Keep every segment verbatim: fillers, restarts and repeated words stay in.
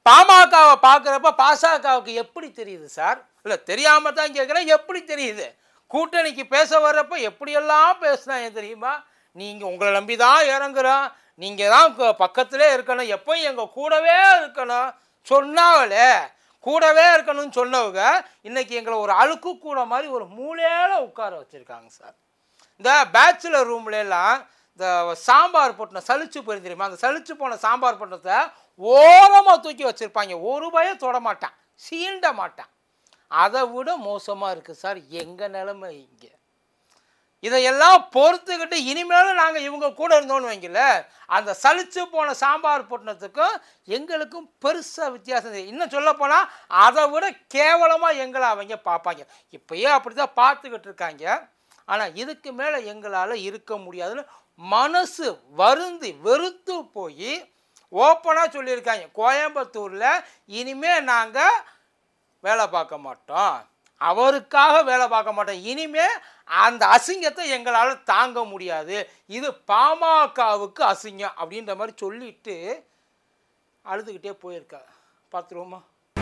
பாமகவை பார்க்குறப்ப பாசகவுக்கு எப்படி தெரியுது சார்? இல்லை தெரியாமல் தான் கேட்குறேன், எப்படி தெரியுது? கூட்டணிக்கு பேச வர்றப்ப எப்படியெல்லாம் பேசுனாங்க தெரியுமா? நீங்கள் உங்களை நம்பி தான் இறங்குறோம், நீங்கள் தான் பக்கத்திலே இருக்கணும், எப்போயும் எங்கள் கூடவே இருக்கணும் சொன்னாங்களே, கூடவே இருக்கணும்னு சொன்னவங்க இன்னைக்கு எங்களை ஒரு அழுக்கு கூட மாதிரி ஒரு மூலையில் உட்கார வச்சுருக்காங்க சார். இந்த பேச்சுலர் ரூம்லாம் இந்த சாம்பார் பொட்டனை சலிச்சு போய் தெரியுமா, அந்த சலிச்சு போன சாம்பார் பொட்டனத்தை ஓரமாக தூக்கி வச்சுருப்பாங்க, ஒரு பயம் தொட மாட்டான், சீண்ட மாட்டான். அதை விட மோசமாக இருக்குது சார் எங்கள் நிலைமை இங்கே. இதையெல்லாம் பொறுத்துக்கிட்டு இனிமேலும் நாங்கள் இவங்க கூட இருந்தோன்னு வைங்கல, அந்த சலிச்சு போன சாம்பார் பொட்டணத்துக்கும் எங்களுக்கும் பெருசாக வித்தியாசம் தெரியும். இன்னும் சொல்லப்போனால் அதை விட கேவலமாக எங்களை அவங்க பார்ப்பாங்க. இப்போயே அப்படி தான் பார்த்துக்கிட்டு இருக்காங்க. ஆனால் இதுக்கு மேலே எங்களால் இருக்க முடியாதுன்னு மனசு வருந்தி வெறுத்து போய் ஓப்பனாக சொல்லியிருக்காங்க, கோயம்புத்தூரில் இனிமேல் நாங்கள் வேலை பார்க்க மாட்டோம், அவருக்காக வேலை பார்க்க மாட்டோம், இனிமேல் அந்த அசிங்கத்தை எங்களால் தாங்க முடியாது, இது பாமகவுக்கு அசிங்கம் அப்படின்ற மாதிரி சொல்லிட்டு அழுதுகிட்டே போயிருக்கா. பார்த்துருவோமா?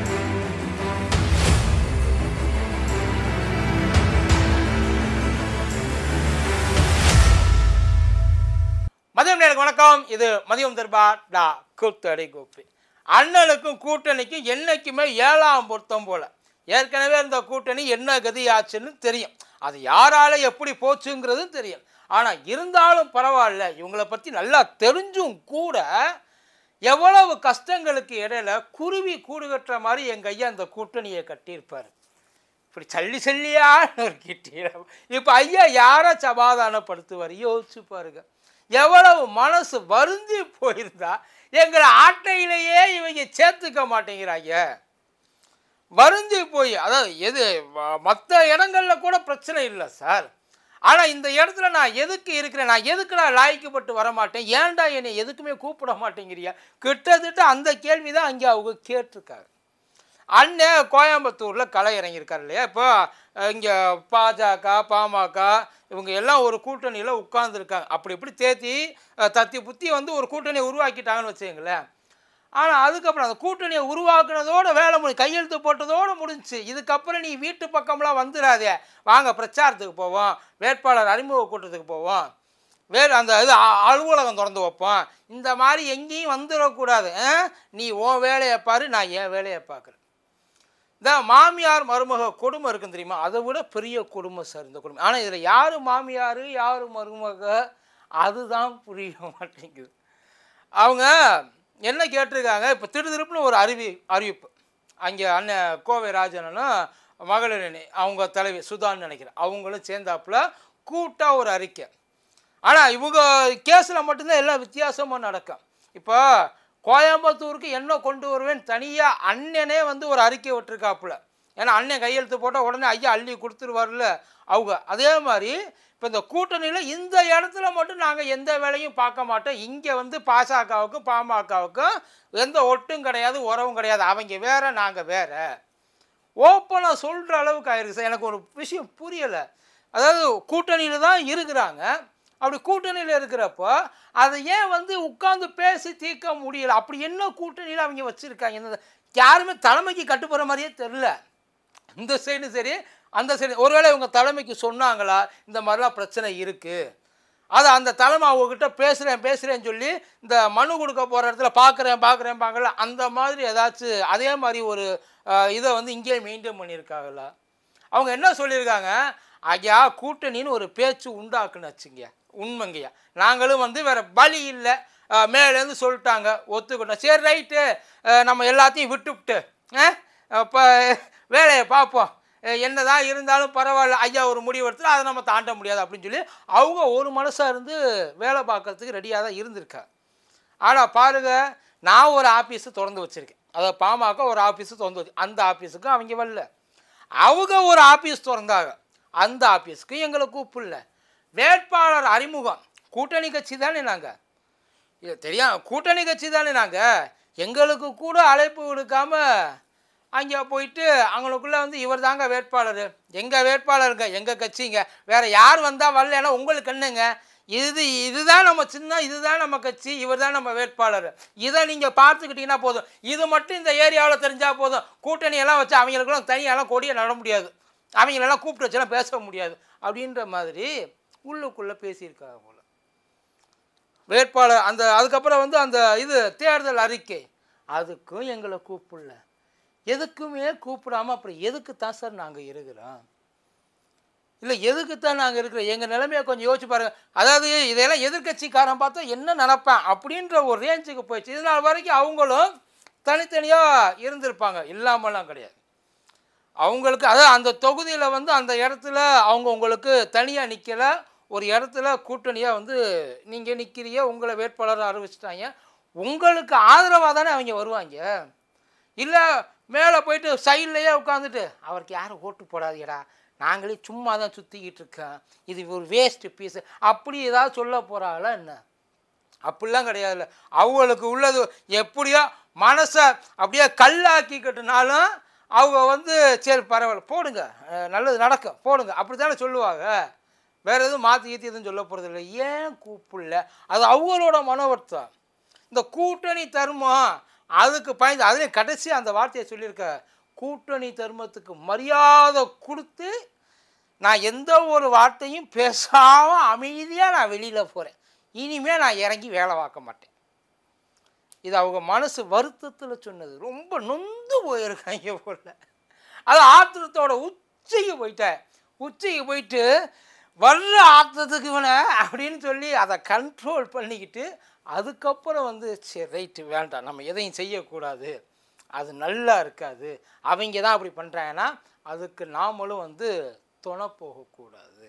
மதியம் நேரம் வணக்கம். இது மதியம் தர்பா டா கூத்தடி கோப்பி. அண்ணனுக்கும் கூட்டணிக்கும் என்னைக்குமே ஏழாம் பொருத்தம் போல. ஏற்கனவே இந்த கூட்டணி என்ன கதி ஆச்சுன்னு தெரியும், அது யாரால எப்படி போச்சுங்கிறதும் தெரியும். ஆனால் இருந்தாலும் பரவாயில்ல, இவங்களை பற்றி நல்லா தெரிஞ்சும் கூட எவ்வளவு கஷ்டங்களுக்கு இடையில குருவி கூடு கட்டுற மாதிரி எங்கள் ஐயா அந்த கூட்டணியை கட்டியிருப்பார். இப்படி சல்லி சல்லியான ஒரு கிட்டிய இப்போ ஐயா யாரை சமாதானப்படுத்துவார் யோசிச்சு பாருங்க. எவ்வளவு மனசு வருந்தி போயிருந்தா எங்களை ஆட்டையிலேயே இவங்க சேர்த்துக்க மாட்டேங்கிறாங்க. வருந்தி போய், அதாவது எது மற்ற இடங்களில் கூட பிரச்சனை இல்லை சார், ஆனால் இந்த இடத்துல நான் எதுக்கு இருக்கிறேன், நான் எதுக்கு நான் லாய்க்கப்பட்டு வரமாட்டேன், ஏன்டா என்னை எதுக்குமே கூப்பிட மாட்டேங்கிறியா, கிட்டத்தட்ட அந்த கேள்வி தான் அங்கே அவங்க கேட்டிருக்காரு. அண்ணன் கோயம்புத்தூரில் களை இறங்கியிருக்காரு இல்லையா. இப்போ இங்கே பாஜக பாமக இவங்க எல்லாம் ஒரு கூட்டணியில் உட்கார்ந்துருக்காங்க. அப்படி இப்படி தேத்தி தத்தி புத்தி வந்து ஒரு கூட்டணியை உருவாக்கிட்டாங்கன்னு வச்சுங்களேன். ஆனால் அதுக்கப்புறம் அந்த கூட்டணியை உருவாக்குனதோட வேலை முடி கையெழுத்து போட்டதோடு முடிஞ்சிச்சு. இதுக்கப்புறம் நீ வீட்டு பக்கம்லாம் வந்துடாதே, வாங்க பிரச்சாரத்துக்கு போவோம், வேட்பாளர் அறிமுக கூட்டத்துக்கு போவோம், வேறு அந்த இது அலுவலகம் திறந்து வைப்போம், இந்த மாதிரி எங்கேயும் வந்துடக்கூடாது, நீ உன் வேலையை பாரு, நான் என் வேலையை பார்க்குறேன். இந்த மாமியார் மருமக கொடுமை இருக்குன்னு தெரியுமா, அதை விட பெரிய கொடுமை சார் இந்த கொடுமை. ஆனால் இதில் யார் மாமியார் யார் மருமக அதுதான் புரிய மாட்டேங்குது. அவங்க என்ன கேட்டிருக்காங்க, இப்போ திடுதிருப்புன்னு ஒரு அறிவி அறிவிப்பு அங்கே அண்ணன் கோவை ராஜனும் மகளிர் அணி அவங்க தலைவி சுதான்னு நினைக்கிறேன், அவங்களும் சேர்ந்தாப்புல கூட்டாக ஒரு அறிக்கை. ஆனால் இவங்க கேஸில் மட்டும்தான் எல்லாம் வித்தியாசமாக நடக்கும். இப்போ கோயம்புத்தூருக்கு என்ன கொண்டு வருவேன் தனியாக அண்ணனே வந்து ஒரு அறிக்கை விட்டுருக்காப்புல. ஏன்னா அண்ணன் கையெழுத்து போட்டால் உடனே ஐயா அள்ளி கொடுத்துருவார்ல அவங்க. அதே மாதிரி இப்போ இந்த கூட்டணியில் இந்த இடத்துல மட்டும் நாங்கள் எந்த வேலையும் பார்க்க மாட்டோம், இங்கே வந்து பாசகவுக்கும் பாமகவுக்கும் எந்த ஒட்டும் கிடையாது, உறவும் கிடையாது, அவங்க வேற நாங்கள் வேற ஓப்பனாக சொல்கிற அளவுக்கு ஆயிருக்கு சார். எனக்கு ஒரு விஷயம் புரியலை. அதாவது கூட்டணியில் தான் இருக்கிறாங்க, அப்படி கூட்டணியில் இருக்கிறப்போ அதை ஏன் வந்து உட்காந்து பேசி தீர்க்க முடியலை? அப்படி என்ன கூட்டணியில் அவங்க வச்சுருக்காங்க? இந்த யாருமே தலைமைக்கு கட்டுப்படுற மாதிரியே தெரில. இந்த சைடு சரி அந்த சைடு, ஒருவேளை இவங்க தலைமைக்கு சொன்னாங்களா இந்த மாதிரிலாம் பிரச்சனை இருக்குது, அதை அந்த தலைமை அவங்கக்கிட்ட பேசுகிறேன் பேசுகிறேன்னு சொல்லி இந்த மனு கொடுக்க போகிற இடத்துல பார்க்குறேன் பார்க்குறேன் பார்க்கல, அந்த மாதிரி ஏதாச்சும் அதே மாதிரி ஒரு இதை வந்து இங்கேயே மெயின்டைன் பண்ணியிருக்காங்களா? அவங்க என்ன சொல்லியிருக்காங்க, ஐயா கூட்டணின்னு ஒரு பேச்சு உண்டாக்குன்னு வச்சுங்க, உண்மைங்கய்யா, நாங்களும் வந்து வேறு பலி இல்லை, மேலேருந்து சொல்லிட்டாங்க ஒத்துக்கிட்டோம், சரி ரைட்டு நம்ம எல்லாத்தையும் விட்டுவிட்டு இப்போ வேலையை பார்ப்போம், என்ன தான் இருந்தாலும் பரவாயில்ல, ஐயா ஒரு முடிவு எடுத்துட்டு அதை நம்ம தாண்ட முடியாது அப்படின்னு சொல்லி அவங்க ஒரு மனசாக இருந்து வேலை பார்க்கறதுக்கு ரெடியாக தான் இருந்திருக்கா. ஆனால் பாருங்கள், நான் ஒரு ஆஃபீஸு திறந்து வச்சுருக்கேன், அதாவது பாமக ஒரு ஆஃபீஸு திறந்து வச்சு, அந்த ஆஃபீஸுக்கும் அவங்க வரல, அவங்க ஒரு ஆஃபீஸ் திறந்தாங்க, அந்த ஆஃபீஸுக்கு எங்களை கூப்பிடல. வேட்பாளர் அறிமுகம் கூட்டணி கட்சி தானே, நாங்கள் இது தெரியும் கூட்டணி கட்சி தானே, நாங்கள் எங்களுக்கு கூட அழைப்பு கொடுக்காம அங்கே போயிட்டு அவங்களுக்குள்ளே வந்து இவர் தாங்க வேட்பாளர், எங்கள் வேட்பாளருங்க, எங்கள் கட்சிங்க, வேறு யார் வந்தால் வரலன்னா உங்களுக்கு என்னங்க, இது இதுதான் நம்ம சின்ன, இதுதான் நம்ம கட்சி, இவர் தான் நம்ம வேட்பாளர், இதை நீங்கள் பார்த்துக்கிட்டிங்கன்னா போதும். இது மட்டும் இந்த ஏரியாவில் தெரிஞ்சால் போதும். கூட்டணியெல்லாம் வச்சு அவங்களுக்கெல்லாம் தனியெல்லாம் கொடியை நட முடியாது, அவங்களெல்லாம் கூப்பிட்டு வச்செல்லாம் பேச முடியாது அப்படின்ற மாதிரி உள்ளுக்குள்ளே பேசியிருக்காங்க போல வேட்பாளர். அந்த அதுக்கப்புறம் வந்து அந்த இது தேர்தல் அறிக்கை, அதுக்கும் எங்களை கூப்பிடல, எதுக்குமே கூப்பிடாமல் அப்புறம் எதுக்கு தான் சார் நாங்கள் இருக்கிறோம்? இல்லை எதுக்கு தான் நாங்கள் இருக்கிறோம்? எங்கள் நிலைமையை கொஞ்சம் யோசிச்சு பாருங்கள். அதாவது இதெல்லாம் எதிர்கட்சிக்காரன் பார்த்தா என்ன நினப்பேன் அப்படின்ற ஒரு ரேஞ்சுக்கு போயிடுச்சு. இது நாள் வரைக்கும் அவங்களும் தனித்தனியாக இருந்திருப்பாங்க, இல்லாமலாம் கிடையாது. அவங்களுக்கு அதாவது அந்த தொகுதியில் வந்து அந்த இடத்துல அவங்க உங்களுக்கு தனியாக நிற்கலை, ஒரு இடத்துல கூட்டணியாக வந்து நீங்கள் நிற்கிறீங்க, உங்களை வேட்பாளரை அறிவிச்சிட்டாங்க, உங்களுக்கு ஆதரவாக தானே அவங்க வருவாங்க. இல்லை மேலே போயிட்டு சைட்லேயே உட்காந்துட்டு அவருக்கு யாரும் ஓட்டு போடாதீடா, நாங்களே சும்மா தான் சுற்றிக்கிட்டு இருக்கேன், இது ஒரு வேஸ்ட்டு பீஸு அப்படி ஏதாவது சொல்ல போகிறாங்களா என்ன? அப்படிலாம் கிடையாதுல்ல. அவங்களுக்கு உள்ளது எப்படியோ மனசை அப்படியே கல்லாக்கிக்கிட்டனாலும் அவங்க வந்து சரி பரவாயில்ல போடுங்க, நல்லது நடக்கும் போடுங்க, அப்படி தானே சொல்லுவாங்க. வேறு எதுவும் மாற்றி கீத்தி எதுவும் சொல்ல போகிறது இல்லை. ஏன் கூப்பிடல? அது அவங்களோட மன வருத்தம். இந்த கூட்டணி தர்மம் அதுக்கு பயந்து அதுலேயும் கடைசி அந்த வார்த்தையை சொல்லியிருக்க, கூட்டணி தர்மத்துக்கு மரியாதை கொடுத்து நான் எந்த ஒரு வார்த்தையும் பேசாமல் அமைதியாக நான் வெளியில் போகிறேன், இனிமேல் நான் இறங்கி வேலை பார்க்க மாட்டேன். இது அவங்க மனசு வருத்தத்தில் சொன்னது. ரொம்ப நொந்து போயிருக்காங்க போல. அது ஆத்திரத்தோட உச்சிக்கு போயிட்டேன். உச்சிக்கு போயிட்டு வர்ற ஆத்திரத்துக்கு இவனை அப்படின்னு சொல்லி அதை கண்ட்ரோல் பண்ணிக்கிட்டு அதுக்கப்புறம் வந்து சரி ரைட்டு வேண்டாம், நம்ம எதையும் செய்யக்கூடாது, அது நல்லா இருக்காது, அவங்க தான் அப்படி பண்ணுறாங்கன்னா அதுக்கு நாமளும் வந்து துணை போகக்கூடாது.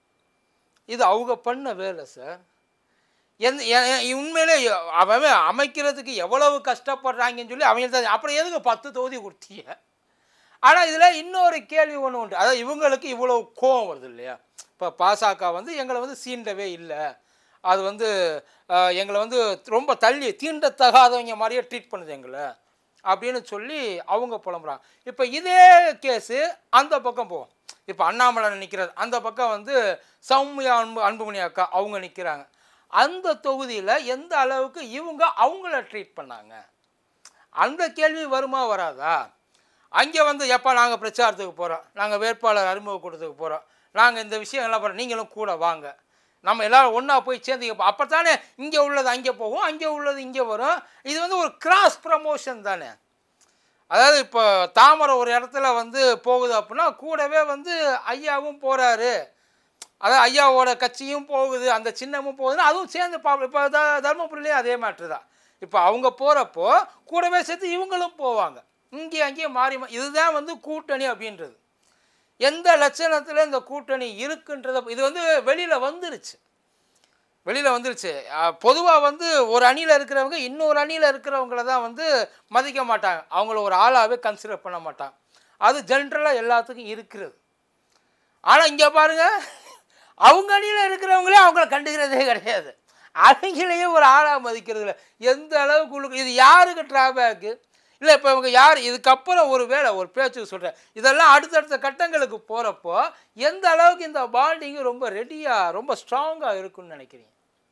இது அவங்க பண்ண வேலை சார். எந்த உண்மையிலே அவன் அமைக்கிறதுக்கு எவ்வளவு கஷ்டப்படுறாங்கன்னு சொல்லி அவங்க தான். அப்புறம் எதுக்கு பத்து தொகுதி கொடுத்தீங்க? ஆனால் இதில் இன்னொரு கேள்வி ஒன்று உண்டு. அதாவது இவங்களுக்கு இவ்வளோ கோவம் வருது இல்லையா? இப்போ பாசக வந்து எங்களை வந்து சீண்டவே இல்லை, அது வந்து எங்களை வந்து ரொம்ப தள்ளி தீண்டத்தகாதவங்க மாதிரியே ட்ரீட் பண்ணுது எங்களை அப்படின்னு சொல்லி அவங்க புலம்புறாங்க. இப்போ இதே கேஸு அந்த பக்கம் போகும். இப்போ அண்ணாமலை நிற்கிறது, அந்த பக்கம் வந்து சௌமியா அன்பு அன்புமணி அக்கா அவங்க நிற்கிறாங்க. அந்த தொகுதியில் எந்த அளவுக்கு இவங்க அவங்கள ட்ரீட் பண்ணாங்க, அந்த கேள்வி வருமா வராதா? அங்கே வந்து எப்போ நாங்கள் பிரச்சாரத்துக்கு போகிறோம், நாங்கள் வேட்பாளர் அறிமுகக்கூடத்துக்கு போகிறோம், நாங்கள் இந்த விஷயங்கள்லாம் போகிறோம், நீங்களும் கூட வாங்க, நம்ம எல்லோரும் ஒன்றா போய் சேர்ந்துக்கப்போ, அப்போ தானே இங்கே உள்ளது அங்கே போகும், அங்கே உள்ளது இங்கே வரும். இது வந்து ஒரு கிராஸ் ப்ரமோஷன் தானே. அதாவது இப்போ தாமரை ஒரு இடத்துல வந்து போகுது அப்படின்னா கூடவே வந்து ஐயாவும் போகிறாரு, அதாவது ஐயாவோட கட்சியும் போகுது, அந்த சின்னமும் போகுதுன்னா அதுவும் சேர்ந்து பா. இப்போ த தர்மபுரிலேயே அதே மாற்று தான். இப்போ அவங்க போகிறப்போ கூடவே சேர்த்து இவங்களும் போவாங்க, இங்கேயும் அங்கேயும் மாறி. இதுதான் வந்து கூட்டணி அப்படின்றது. எந்த லட்சணத்தில் இந்த கூட்டணி இருக்குன்றத இது வந்து வெளியில் வந்துருச்சு, வெளியில் வந்துருச்சு. பொதுவாக வந்து ஒரு அணியில் இருக்கிறவங்க இன்னொரு அணியில் இருக்கிறவங்கள தான் வந்து மதிக்க மாட்டாங்க, அவங்கள ஒரு ஆளாகவே கன்சிடர் பண்ண மாட்டாங்க. அது ஜென்ரலாக எல்லாத்துக்கும் இருக்கிறது. ஆனால் இங்கே பாருங்கள், அவங்க அணியில் இருக்கிறவங்களே அவங்கள கண்டுக்கிறதே கிடையாது, அவங்களையே ஒரு ஆளாக மதிக்கிறது இல்லை. எந்த அளவுக்கு உள்ள இது யாருக்கு ட்ராபேக்கு இல்லை? இப்போ இவங்க யார் இதுக்கப்புறம் ஒரு வேளை ஒரு பேச்சுக்கு சொல்கிறேன், இதெல்லாம் அடுத்தடுத்த கட்டங்களுக்கு போகிறப்போ எந்த அளவுக்கு இந்த பாண்டிங்கு ரொம்ப ரெடியாக ரொம்ப ஸ்ட்ராங்காக இருக்குன்னு நினைக்கிறீங்க?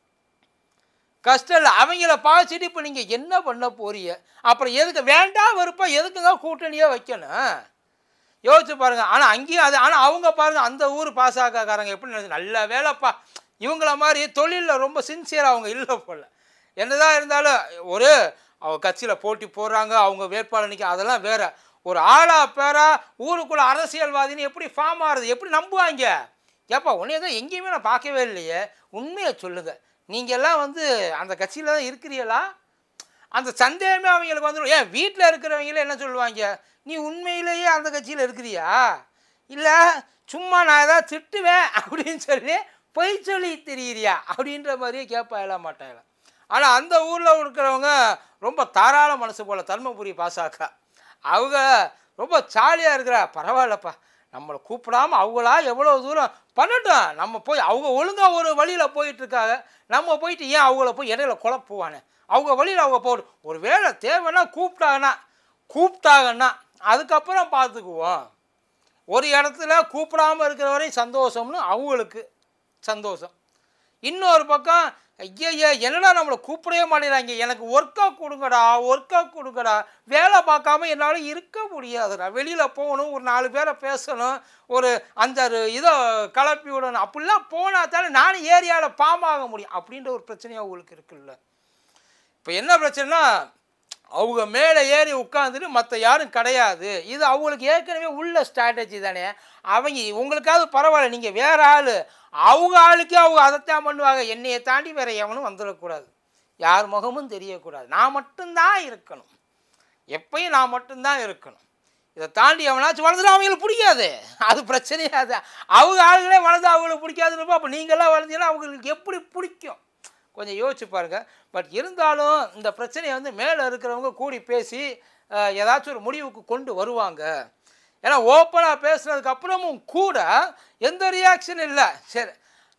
கஷ்டம் இல்லை. அவங்கள பாய்ச்சிட்டு இப்போ நீங்கள் என்ன பண்ண போறீங்க? அப்புறம் எதுக்கு வேண்டாம் வெறுப்பா எதுக்குங்க கூட்டணியாக வைக்கணும்? யோசிச்சு பாருங்கள். ஆனால் அங்கேயும் அது ஆனால் அவங்க பாருங்கள், அந்த ஊர் பாசகக்காரங்க எப்படி நினைச்சு, நல்ல வேலைப்பா இவங்கள மாதிரி தொழிலில் ரொம்ப சின்சியராக அவங்க இல்லை போல். என்னதான் இருந்தாலும் ஒரு அவங்க கட்சியில் போட்டி போடுறாங்க, அவங்க வேட்பாளர் நிற்க, அதெல்லாம் வேறு. ஒரு ஆளா பேரா ஊருக்குள்ளே அரசியல்வாதின்னு எப்படி ஃபார்ம் ஆகுறது, எப்படி நம்புவாங்க? ஏப்பா உன்னைய தான் எங்கேயுமே நான் பார்க்கவே இல்லையே, உண்மையை சொல்லுங்கள், நீங்கள் எல்லாம் வந்து அந்த கட்சியில் தான் இருக்கிறீங்களா? அந்த சந்தேகமே அவங்களுக்கு வந்துடும். ஏன் வீட்டில் இருக்கிறவங்களே என்ன சொல்லுவாங்க, நீ உண்மையிலேயே அந்த கட்சியில் இருக்கிறியா, இல்லை சும்மா நான் ஏதாவது திட்டுவேன் அப்படின்னு சொல்லி பொய் சொல்லி தெரியுறியா அப்படின்ற மாதிரியே கேட்பா எல்லாம் மாட்டாங்க. ஆனால் அந்த ஊரில் இருக்கிறவங்க ரொம்ப தாராள மனசு போல். தர்மபுரி பாசக அவங்க ரொம்ப ஜாலியாக இருக்கிறா, பரவாயில்லப்பா நம்மளை கூப்பிடாமல் அவங்களா எவ்வளோ தூரம் பண்ணட்டும், நம்ம போய் அவங்க ஒழுங்காக ஒரு வழியில் போயிட்டுருக்காங்க, நம்ம போயிட்டு ஏன் அவங்கள போய் இடையில குழப்புவானே, அவங்க வழியில் அவங்க போடும். ஒரு வேளை தேவைன்னா கூப்பிட்டாங்கன்னா கூப்பிட்டாங்கன்னா அதுக்கப்புறம் பார்த்துக்குவோம். ஒரு இடத்துல கூப்பிடாமல் இருக்கிற வரையும் சந்தோஷம்னு அவங்களுக்கு சந்தோஷம். இன்னொரு பக்கம் ஐயா என்னடா நம்மளை கூப்பிடவே மாட்டேங்கிறாங்க, எனக்கு ஒர்க்கா கொடுங்கடா ஒர்க்கா கொடுங்கடா, வேலை பார்க்காம என்னால் இருக்க முடியாதுடா, வெளியில் போகணும், ஒரு நாலு பேரை பேசணும், ஒரு அஞ்சாறு இதை கிளப்பி விடணும், அப்படிலாம் போனால் தானே நானும் ஏரியாவில் பாமாக முடியும் அப்படின்ற ஒரு பிரச்சனையாக அவங்களுக்கு இருக்குல்ல. இப்போ என்ன பிரச்சனைனா அவங்க மேலே ஏறி உட்காந்துட்டு மற்ற யாரும் கிடையாது, இது அவங்களுக்கு ஏற்கனவே உள்ள ஸ்ட்ராட்டஜி தானே. அவங்க உங்களுக்காவது பரவாயில்ல, நீங்கள் வேறு ஆள், அவங்க ஆளுக்கே அவங்க அதைத்தான் பண்ணுவாங்க. என்னையை தாண்டி வேறு எவனும் வந்துடக்கூடாது, யார் முகமும் தெரியக்கூடாது, நான் மட்டும்தான் இருக்கணும், எப்பயும் நான் மட்டும்தான் இருக்கணும். இதை தாண்டி எவனாச்சும் வளர்ந்துடும் அவங்களுக்கு பிடிக்காது, அது பிரச்சனையாது. அவங்க ஆளுகளே வளர்ந்து அவங்களுக்கு பிடிக்காதுன்னு அப்போ நீங்களாம் வளர்ந்தீங்கன்னா அவங்களுக்கு எப்படி பிடிக்கும் கொஞ்சம் யோசிச்சு பாருங்கள். பட் இருந்தாலும் இந்த பிரச்சனையை வந்து மேலே இருக்கிறவங்க கூடி பேசி ஏதாச்சும் ஒரு முடிவுக்கு கொண்டு வருவாங்க. ஏன்னா ஓப்பனாக பேசுனதுக்கு அப்புறமும் கூட எந்த ரியாக்ஷன் இல்லை. சரி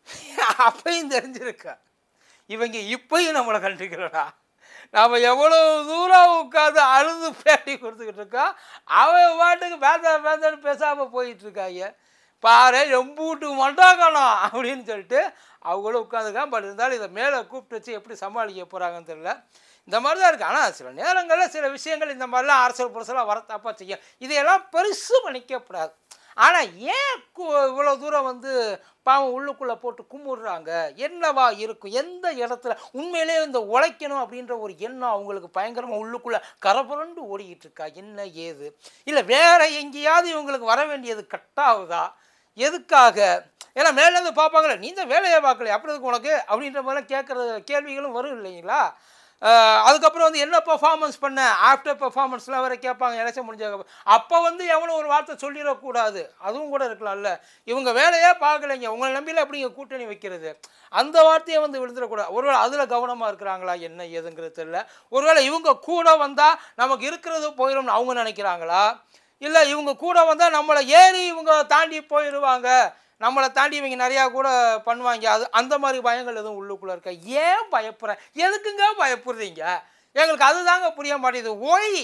அப்பையும் தெரிஞ்சிருக்கா இவங்க இப்பையும் நம்மளை கண்டுக்கிறடா, நம்ம எவ்வளோ தூரம் உட்காந்து அழுது பேட்டி கொடுத்துக்கிட்டு இருக்கோம், அவன் பாட்டுக்கு பேச பேசன்னு பேசாமல் போயிட்டுருக்காங்க. பாரு எம்பூட்டு மண்டாக்கணும் அப்படின்னு சொல்லிட்டு அவங்களும் உட்காந்துக்கான். பட் இருந்தாலும் இதை மேலே கூப்பிட்டு வச்சு எப்படி சமாளிக்க போகிறாங்கன்னு தெரியல. இந்த மாதிரி தான் இருக்குது. ஆனால் சில நேரங்களில் சில விஷயங்கள் இந்த மாதிரிலாம் அரசியல் புரசலாக வரத்தாப்பா செய்யும், இதையெல்லாம் பெருசு பண்ணிக்கப்படாது. ஆனால் ஏன் இவ்வளோ தூரம் வந்து பாவம் உள்ளுக்குள்ளே போட்டு கும்பிடுறாங்க, என்னவா இருக்கும், எந்த இடத்துல உண்மையிலே இந்த உழைக்கணும் அப்படின்ற ஒரு எண்ணம் அவங்களுக்கு பயங்கரமாக உள்ளுக்குள்ளே கரபுரண்டு ஓடிக்கிட்டு இருக்கா, என்ன ஏது, இல்லை வேறு எங்கேயாவது இவங்களுக்கு வர வேண்டியது கட்டாகுதா, எதுக்காக? ஏன்னா மேலேருந்து பார்ப்பாங்களே நீ தான் வேலையை பார்க்கல அப்படி இருக்கு உனக்கு அப்படின்ற மாதிரிலாம் கேட்குற கேள்விகளும் வரும் இல்லைங்களா. அதுக்கப்புறம் வந்து என்ன பெர்ஃபார்மன்ஸ் பண்ண ஆஃப்டர் பெர்ஃபார்மன்ஸ்லாம் வேறு கேட்பாங்க எலெக்ஷன் முடிஞ்ச. அப்போ வந்து எவனும் ஒரு வார்த்தை சொல்லிடக்கூடாது, அதுவும் கூட இருக்கலாம்ல. இவங்க வேலையே பார்க்கலைங்க, உங்களை நம்பியில் அப்படிங்க கூட்டணி வைக்கிறது, அந்த வார்த்தையை வந்து விழுந்துடக்கூடாது. ஒருவேளை அதில் கவனமாக இருக்கிறாங்களா என்ன ஏதுங்கிறது தெரியல. ஒருவேளை இவங்க கூட வந்தால் நமக்கு இருக்கிறது போயிடும்னு அவங்க நினைக்கிறாங்களா, இல்லை இவங்க கூட வந்தால் நம்மளை ஏறி இவங்க தாண்டி போயிடுவாங்க, நம்மளை தாண்டி இவங்க நிறையா கூட பண்ணுவாங்க, அது அந்த மாதிரி பயங்கள் எதுவும் உள்ளுக்குள்ளே இருக்கா? ஏன் பயப்படுறேன், எதுக்குங்க பயப்படுறீங்க, எங்களுக்கு அதுதாங்க புரிய மாட்டேங்குது. ஒய்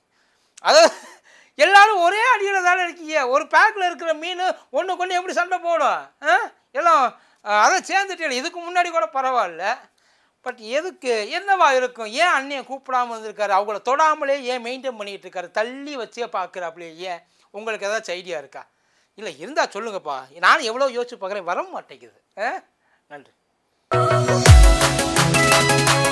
அது எல்லோரும் ஒரே அடியில் தானே இருக்கீங்க, ஒரு பேக்கில் இருக்கிற மீன் ஒன்று கொண்டு எப்படி சண்டை போடும் எல்லாம் அதை சேர்ந்துட்டு. இதுக்கு முன்னாடி கூட பரவாயில்ல, பட் எதுக்கு என்னவா இருக்கும், ஏன் அண்ணியை கூப்பிடாமல் இருந்திருக்காரு, அவங்கள தொடாமலே ஏன் மெயின்டைன் பண்ணிகிட்டு இருக்காரு, தள்ளி வச்சே பார்க்குறாப்லையே ஏன், உங்களுக்கு ஏதாச்சும் ஐடியா இருக்கா? இல்லை இருந்தால் சொல்லுங்கப்பா, நானும் எவ்வளோ யோசிச்சு பார்க்குறேன், வர மாட்டேங்குது. நன்றி.